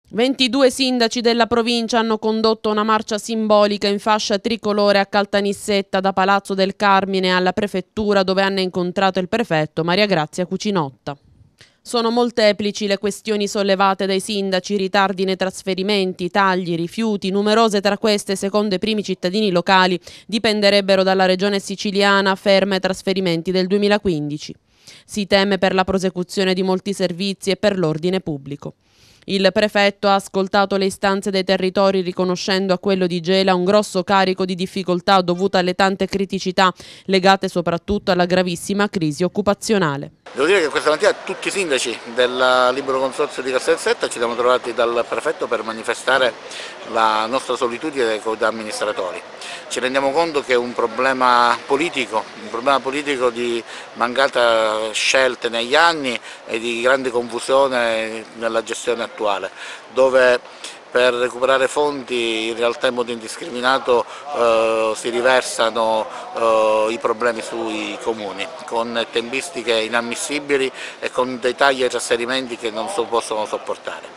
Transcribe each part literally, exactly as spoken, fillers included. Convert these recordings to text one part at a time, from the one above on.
ventidue sindaci della provincia hanno condotto una marcia simbolica in fascia tricolore a Caltanissetta da Palazzo del Carmine alla prefettura, dove hanno incontrato il prefetto Maria Grazia Cucinotta. Sono molteplici le questioni sollevate dai sindaci: ritardi nei trasferimenti, tagli, rifiuti. Numerose tra queste, secondo i primi cittadini locali, dipenderebbero dalla regione siciliana, ferma ai trasferimenti del duemilaquindici. Si teme per la prosecuzione di molti servizi e per l'ordine pubblico. Il prefetto ha ascoltato le istanze dei territori, riconoscendo a quello di Gela un grosso carico di difficoltà dovuto alle tante criticità legate soprattutto alla gravissima crisi occupazionale. Devo dire che questa mattina tutti i sindaci del Libero Consorzio di Caltanissetta ci siamo trovati dal prefetto per manifestare la nostra solitudine come amministratori. Ci rendiamo conto che è un problema politico, un problema politico di mancate scelte negli anni e di grande confusione nella gestione attuale, dove per recuperare fondi in realtà in modo indiscriminato eh, si riversano eh, i problemi sui comuni, con tempistiche inammissibili e con dei tagli ai trasferimenti che non so, possono sopportare.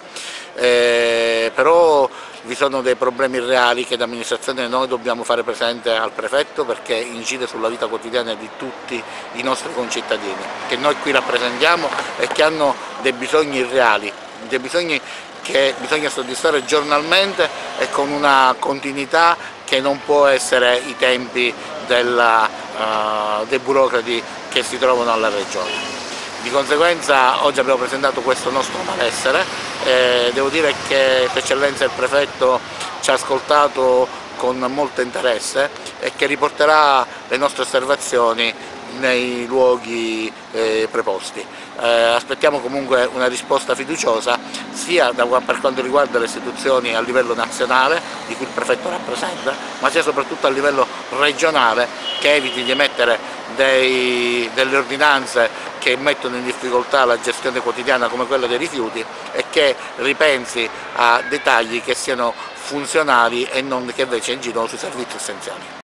Eh, però vi sono dei problemi reali che da amministrazione noi dobbiamo fare presente al prefetto, perché incide sulla vita quotidiana di tutti i nostri concittadini che noi qui rappresentiamo e che hanno dei bisogni reali, dei bisogni che bisogna soddisfare giornalmente e con una continuità che non può essere i tempi della, uh, dei burocrati che si trovano alla regione. Di conseguenza oggi abbiamo presentato questo nostro malessere e devo dire che Eccellenza il prefetto ci ha ascoltato con molto interesse e che riporterà le nostre osservazioni nei luoghi eh, preposti. Eh, aspettiamo comunque una risposta fiduciosa sia da, per quanto riguarda le istituzioni a livello nazionale, di cui il prefetto rappresenta, ma sia soprattutto a livello regionale, che eviti di emettere dei, delle ordinanze che mettono in difficoltà la gestione quotidiana come quella dei rifiuti e che ripensi a dettagli che siano funzionali e non che invece incidono sui servizi essenziali.